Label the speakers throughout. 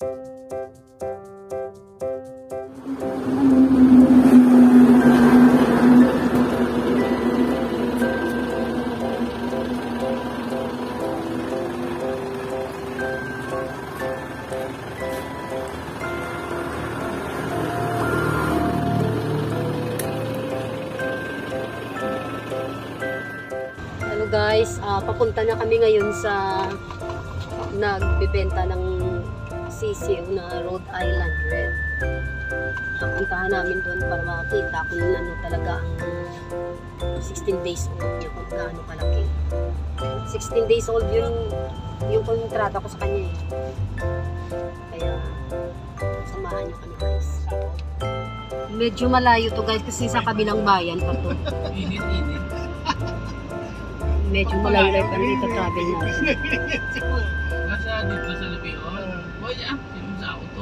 Speaker 1: Guys, papunta na kami ngayon sa nagbebenta ng sisiw na Rhode Island Red. Papuntahan namin doon para makakita kung ano talaga ang 16 days old niya, kung gaano kalaki. 16 days old yung kontrata ko sa kanya eh. Kaya samahan niyo kami guys. Medyo malayo to guys kasi sa kabilang bayan pa to.
Speaker 2: Init-init.
Speaker 1: Medyo malayo pa dito travel natin.
Speaker 2: Nasa dito sa Lupion. Boy, sinong sa auto.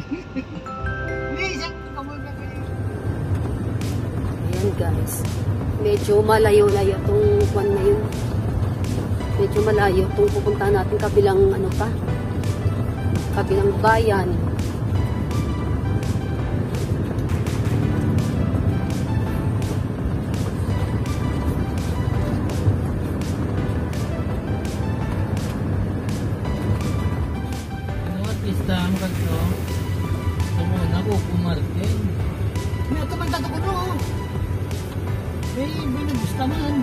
Speaker 1: Ayan guys. Medyo malayo-layo itong kwan na yun. Medyo malayo itong pupunta natin kabilang ano pa. Kabilang bayan.
Speaker 2: Istam kasi muna ko pumarkin.
Speaker 3: May ito man tato ko no. May binubusta man.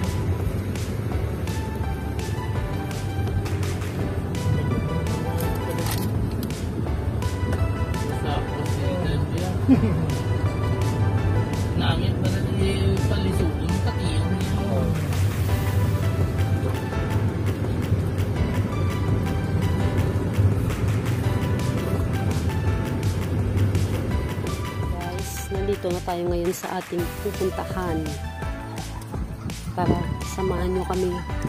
Speaker 2: Sa president ya. Namin para di palisuin katiyan niya.
Speaker 1: Nandito na tayo ngayon sa ating pupuntahan para samahan nyo kami.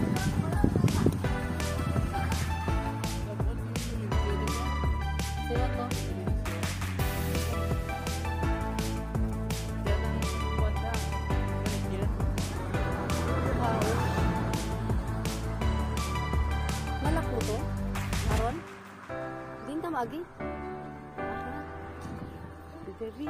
Speaker 1: Malako to? Aron? Din tamagi? Very.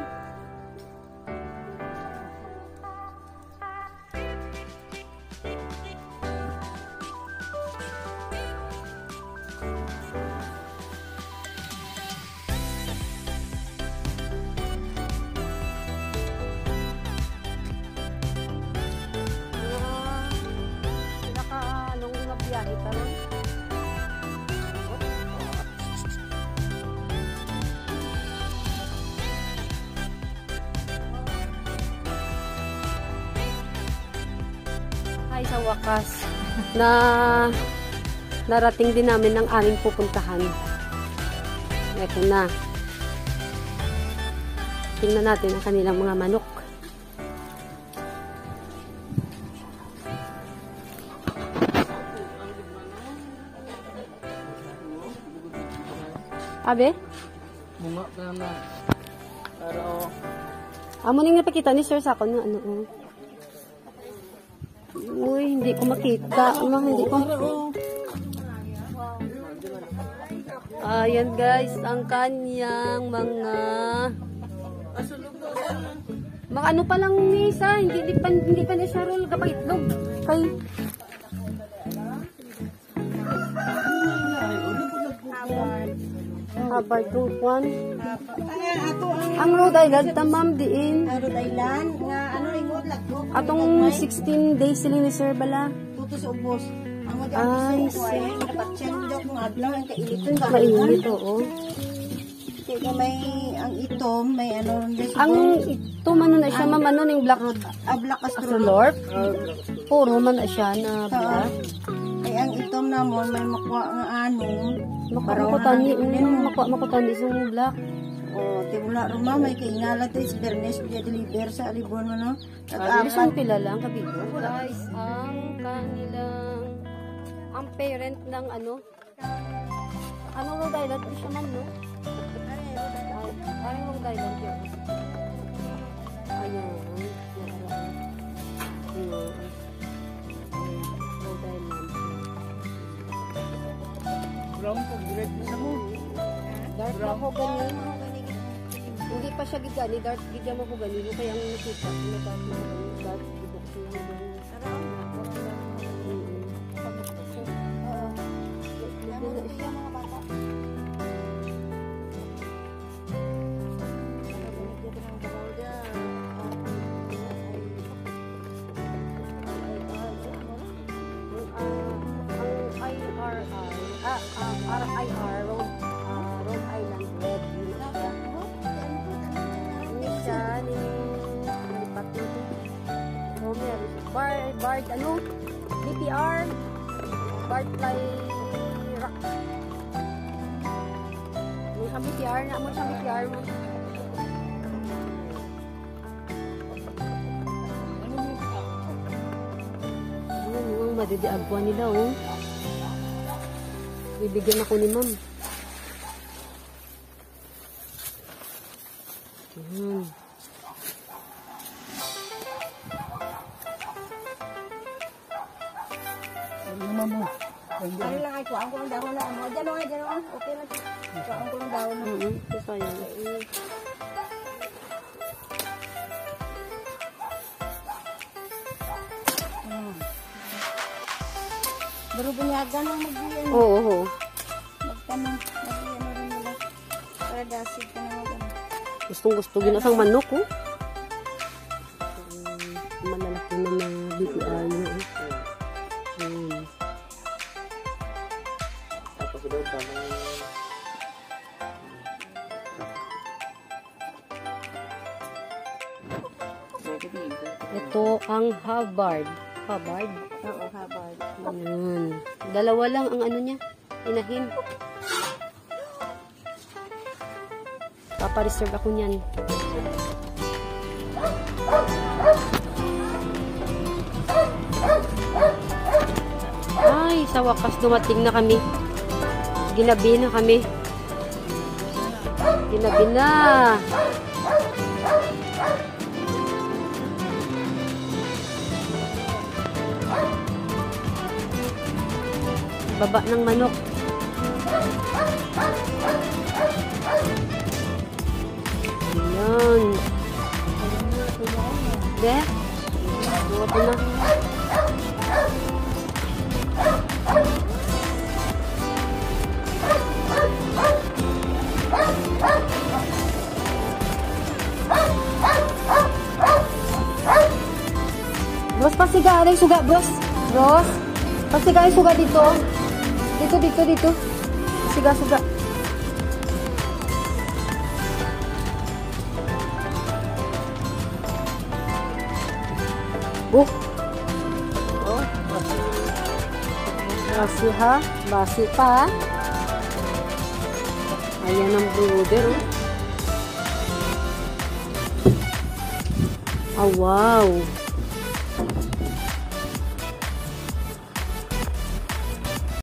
Speaker 1: Anong nabiyahe ka lang? Ay, sa wakas na narating din namin ng aming pupuntahan. Ito na. Tingnan natin ang kanilang mga manok. Abe?
Speaker 2: Bunga ka na. Pero
Speaker 1: Amo ning napakita ni sir sa ako na ano. Uy, hindi ko makita. Hindi ko. Ayan guys, ang kanyang mga ano pa lang ni isa, hindi pa na siya roll kapag itlog. Kay Habard tong kwan. Ang Rhode Island tamam diin.
Speaker 3: Rhode Island nga ano ingod lagbo.
Speaker 1: Atong 16 days sila ni sir bala.
Speaker 3: Tuto sa ubos. Ang mo
Speaker 1: Ay,
Speaker 3: diyan sa kuya dapat sendok ng adlaw ang kailiton ka.
Speaker 1: Mainit oo.
Speaker 3: Kaya may ang ito may ano
Speaker 1: Ang ito man na siya ma'am ano ning black
Speaker 3: black
Speaker 1: astrolorp. Puro man na siya na black.
Speaker 3: Ay ang itom namon may makuha nga ano.
Speaker 1: Makutani yung black.
Speaker 3: O, tiwala ruma, may kaingala tayo si Bernes, dia deliver sa alibon mo, no?
Speaker 1: Isang pila lang, kabigo. Guys, ang kanilang, ang parent ng ano, anong Rhode Island? Ano siya man, no? Parang Rhode Island yun. Ayan. Rhode Island.
Speaker 2: brown po, direct sa mo.
Speaker 1: Dark mahogany. Hindi pa siya gigani, dark gigya mahogany. Yung kaya ang nakita. Dark gibok siya. RIR, Rhode Island Red. Ini siya, nilipat nito. Bard, ano? DPR, Bardfly Rock. May kami PR na mo, siya may PR mo. Ano yung madidiagwa nila, oh. Bibigyan ako ni ma'am.
Speaker 3: Mama mo.
Speaker 4: Ano lang ay kuhaan ko ng dahon na. Diyan o, okay lang. Kuhaan ko ng dahon na.
Speaker 1: Sayang.
Speaker 4: Pero bunyagan ang mag-iyan.
Speaker 1: Oo.
Speaker 4: Magtanong. Mag-iyan na rin nila. Para dasig ka na mag-iyan.
Speaker 1: Gustong-gusto ginasang manok, oh. Malalaki na na BPI niya, oh.
Speaker 2: Tapos daw tamang
Speaker 1: Ito ang Hubbard. Hubbard?
Speaker 4: Oo, habad.
Speaker 1: Ayan. Dalawa lang ang ano niya. Inahin. Papareserve ako niyan. Ay, sa wakas dumating na kami. Ginabi na kami. Ginabi na. Baba ng manok. Ayan. De? Buka ko na. Bros, pasiga. Ano yung suga, bros? Bros? Pasiga yung suga dito. Dito. Siga. Oh, basi ha. Basi pa. Ayan ang brother, oh. Ah, wow.